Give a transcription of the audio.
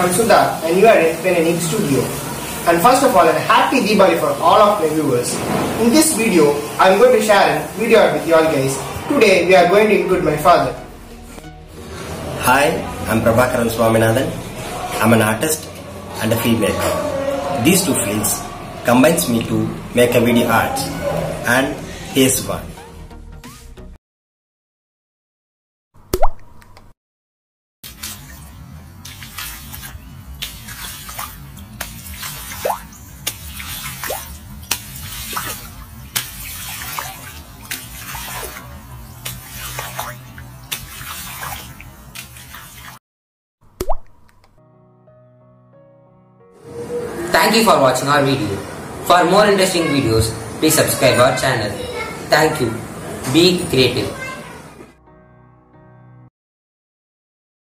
I'm Sudha and you are in Pen and Ink Studio. And first of all, a happy Diwali for all of my viewers. In this video, I'm going to share a video art with you all guys. Today, we are going to include my father. Hi, I'm Prabhakaran Swaminathan. I'm an artist and a filmmaker. These two fields combines me to make a video art. And here's one. Thank you for watching our video. For more interesting videos, please subscribe our channel. Thank you. Be creative.